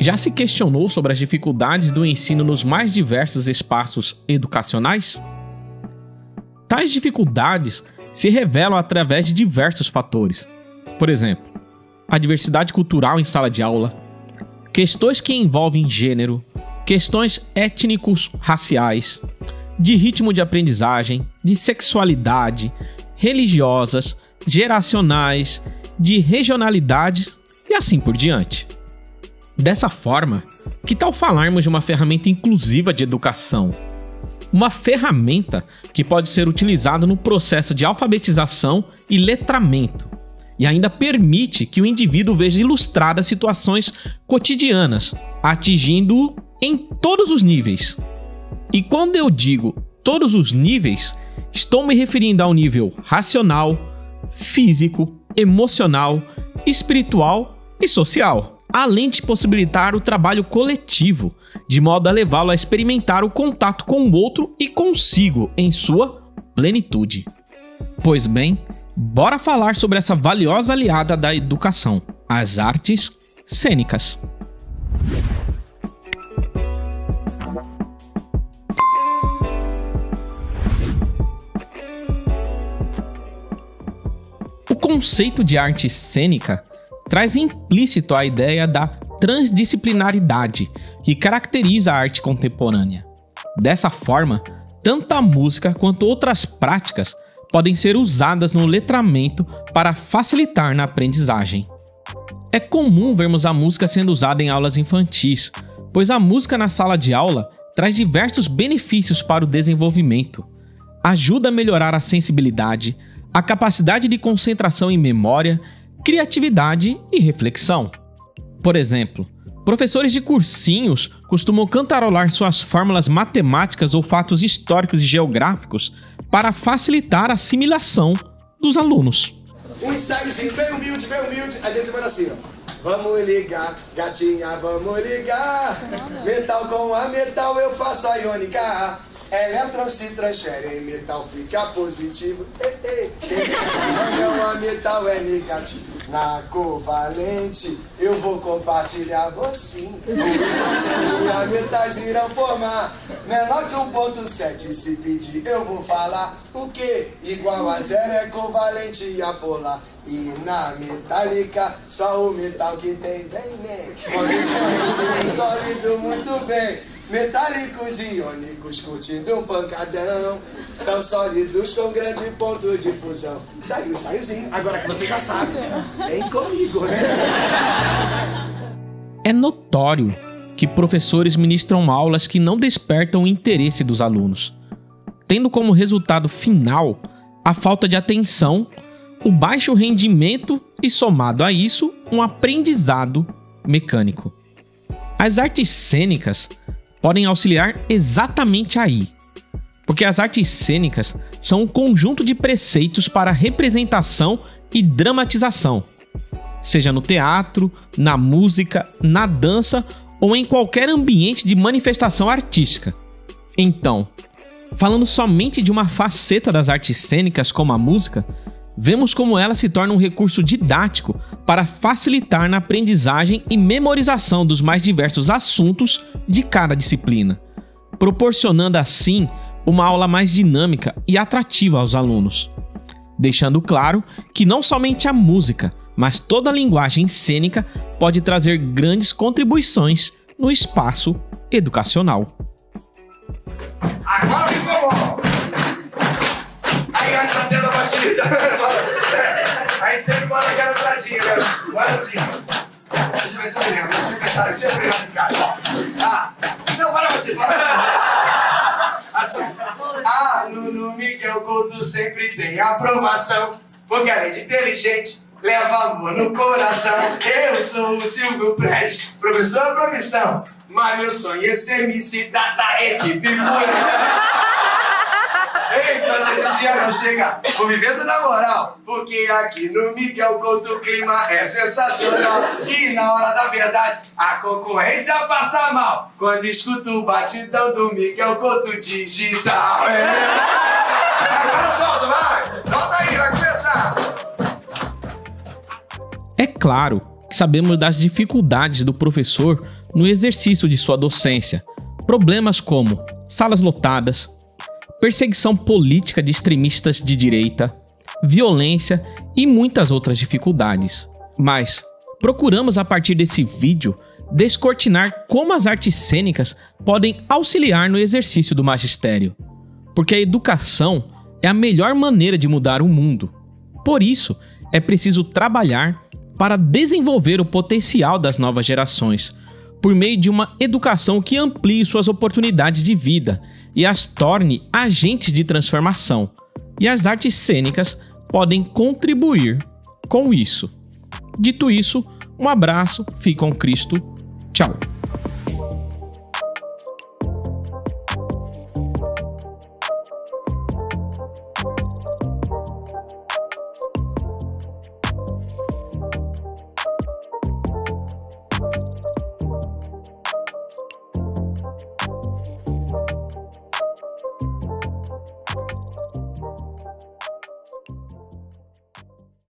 Já se questionou sobre as dificuldades do ensino nos mais diversos espaços educacionais? Tais dificuldades se revelam através de diversos fatores. Por exemplo, a diversidade cultural em sala de aula, questões que envolvem gênero, questões étnicos, raciais, de ritmo de aprendizagem, de sexualidade, religiosas, geracionais, de regionalidade e assim por diante. Dessa forma, que tal falarmos de uma ferramenta inclusiva de educação? Uma ferramenta que pode ser utilizada no processo de alfabetização e letramento, e ainda permite que o indivíduo veja ilustradas situações cotidianas, atingindo-o em todos os níveis. E quando eu digo todos os níveis, estou me referindo ao nível racional, físico, emocional, espiritual e social, além de possibilitar o trabalho coletivo, de modo a levá-lo a experimentar o contato com o outro e consigo em sua plenitude. Pois bem, bora falar sobre essa valiosa aliada da educação, as artes cênicas. O conceito de arte cênica traz implícito a ideia da transdisciplinaridade que caracteriza a arte contemporânea. Dessa forma, tanto a música quanto outras práticas podem ser usadas no letramento para facilitar na aprendizagem. É comum vermos a música sendo usada em aulas infantis, pois a música na sala de aula traz diversos benefícios para o desenvolvimento. Ajuda a melhorar a sensibilidade, a capacidade de concentração e memória, criatividade e reflexão. Por exemplo, professores de cursinhos costumam cantarolar suas fórmulas matemáticas ou fatos históricos e geográficos para facilitar a assimilação dos alunos. Um ensaiozinho bem humilde, a gente vai assim, ó. Vamos ligar, gatinha, vamos ligar. Metal com a metal eu faço a iônica. Elétron se transfere em metal, fica positivo. Não, a metal é negativo. Na covalente eu vou compartilhar você. O hidrogênio e a metais irão formar menor que 1.7. Se pedir eu vou falar o que? Igual a zero é covalente e apolar. E na metálica só o metal que tem bem, né? Corrigente sólido muito bem. Metálicos e iônicos curtindo um pancadão. São sólidos com grande ponto de fusão. Daí o ensaiozinho, agora que você já sabe, vem comigo, né? É notório que professores ministram aulas que não despertam o interesse dos alunos, tendo como resultado final a falta de atenção, o baixo rendimento e, somado a isso, um aprendizado mecânico. As artes cênicas podem auxiliar exatamente aí, porque as artes cênicas são um conjunto de preceitos para representação e dramatização, seja no teatro, na música, na dança ou em qualquer ambiente de manifestação artística. Então, falando somente de uma faceta das artes cênicas como a música, vemos como ela se torna um recurso didático para facilitar na aprendizagem e memorização dos mais diversos assuntos de cada disciplina, proporcionando assim uma aula mais dinâmica e atrativa aos alunos, deixando claro que não somente a música, mas toda a linguagem cênica pode trazer grandes contribuições no espaço educacional. Agora ficou bom! Aí antes da tenda batida, aí sempre bota aquela entradinha, né? Agora sim. Deixa eu ver se eu me lembro, deixa eu pensar, eu tinha treinado em casa. Não, para batida, assim. Aluno Miguel Couto sempre tem aprovação, porque além de inteligente, leva amor no coração. Eu sou o Silvio Preste, professor de profissão, mas meu sonho é ser MC da equipe furada. Ei, quando esse dia não chegar, vou vivendo na moral, porque aqui no Miguel Couto o clima é sensacional. E na hora da verdade, a concorrência passa mal quando escuto o batidão do Miguel Couto digital. Agora solta, vai! Volta aí, vai começar! É claro que sabemos das dificuldades do professor no exercício de sua docência problemas como salas lotadas, perseguição política de extremistas de direita, violência e muitas outras dificuldades. Mas procuramos, a partir desse vídeo, descortinar como as artes cênicas podem auxiliar no exercício do magistério, porque a educação é a melhor maneira de mudar o mundo. Por isso, é preciso trabalhar para desenvolver o potencial das novas gerações, por meio de uma educação que amplie suas oportunidades de vida e as torne agentes de transformação. E as artes cênicas podem contribuir com isso. Dito isso, um abraço, fique com Cristo, tchau!